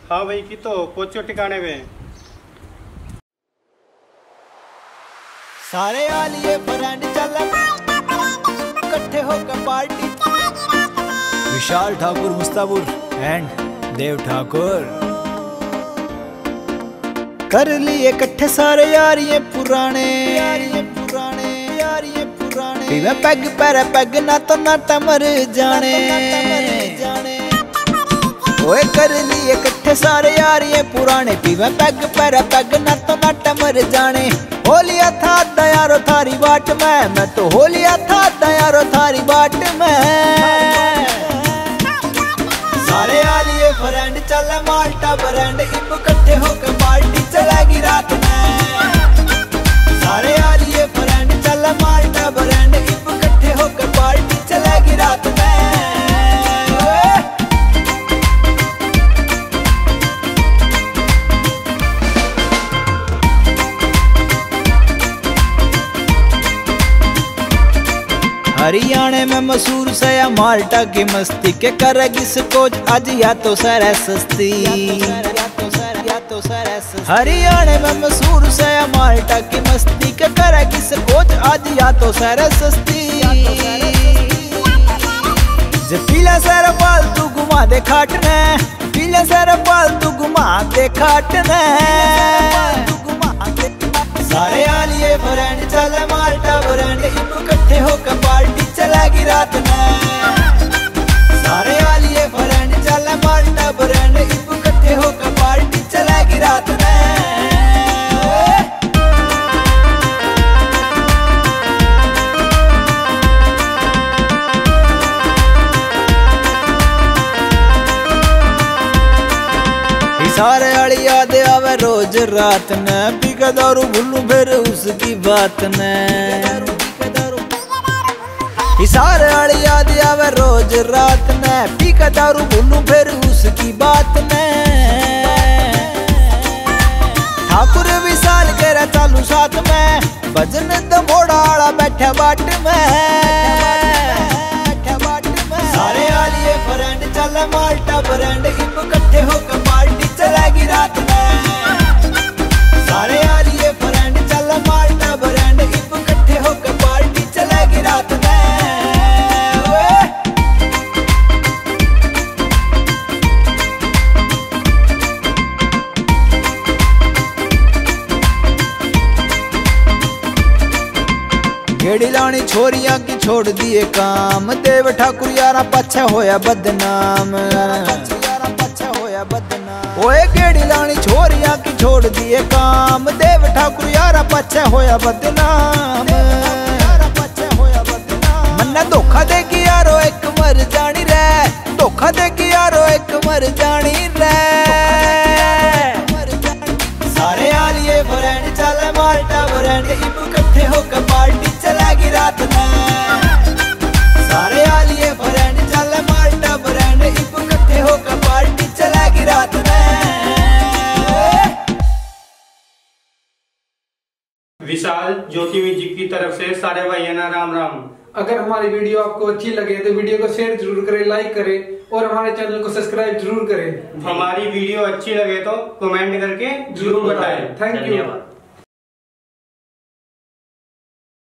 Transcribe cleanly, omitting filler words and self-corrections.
हाँ भाई की तो पहुंचो ठिकाने में। सारे आलिए फ्रेंड चल इकट्ठे होकर पार्टी। विशाल ठाकुर मुस्तापुर एंड देव ठाकुर कर लिए इकट्ठे सारे यार ये पुराने पीवे पैग पैर पैग ना तो नाटा मर जाने। ओए कर लिए इकट्ठे सारे यार ये पुराने पीवे पैग पैर पैग ना तो नाटा मर जाने। होलिया था दयारो थारी बाट में, मैं तो होलिया था दयारो थारी बाट में। सारे आलिए फ्रेंड चल माल्टा ब्रांड इब इकट्ठे होकर पार्टी चलेगी रात में। सारे आलिए फ्रेंड चल माल्टा ब्रांड इब इकट्ठे होकर पार्टी चलेगी रात में। हरियाणा में मशहूर सया माल्टा की मस्ती के करेगी स्कोच आज या तो सर सस्ती। हरियाणा में मशहूर सया माल्टा की मस्ती के करेगी स्कोच आज या तो सर सस्ती। जे पीला सर पाल तू घुमा दे खाटने, पीला सर पाल तू घुमा दे खाटने। सारे आलिए फ्रेंड चल माल्टा ब्रांड इकट्ठे होकर पार्टी चलेगी रात में। सारे आलिए फ्रेंड चल माल्टा ब्रांड इकट्ठे होकर पार्टी चलेगी रात में। सारे आली याद आवे रोज रात ने पी के दारू भूलू फिर उसकी बात ने। सारे आली याद आवे रोज रात ने पी के दारू भूलू फिर उसकी बात ने। ठाकुर विशाल केरा चालू साथ में भजन दमोड़ा आला बैठा बाट में। सारे आलिए फ्रेंड चल माल्टा ब्रांड इकट्ठे होकर पार्टी चलेगी रात में। सारे आलिए फ्रेंड चल माल्टा ब्रांड इकट्ठे होकर पार्टी चलेगी रात में। गेड़ी लानी छोरियां की छोड़ दिए काम, देव ठाकुर यारा पछे होया बदनाम। ओए गेड़ी लानी छोरियां की छोड़ दिए काम, देव ठाकुर यारा पछे होया बदनाम। मन्ना धोखा देगी यारो एक मर जानी रे, धोखा देगी यारो एक मर जानी रे। सारे आलिए फ्रेंड चल माल्टा ब्रांड इकट्ठे होकर पार्टी चलेगी रात में। सारे आलिए फ्रेंड चल माल्टा ब्रांड इकट्ठे होकर पार्टी चलेगी रात में। विशाल ज्योति म्यूजिक की तरफ से सारे भाइयों ना राम राम। अगर हमारी वीडियो आपको अच्छी लगे तो वीडियो को शेयर जरूर करें, लाइक करें और हमारे चैनल को सब्सक्राइब जरूर करें। हमारी वीडियो अच्छी लगे तो कमेंट करके जरूर बताएं। Thank you.